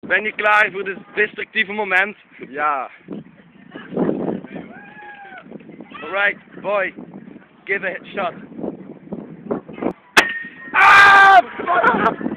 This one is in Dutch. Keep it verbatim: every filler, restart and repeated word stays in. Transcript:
Ben je klaar voor dit destructieve moment? Ja. Alright, boy. Give it a shot. Ah!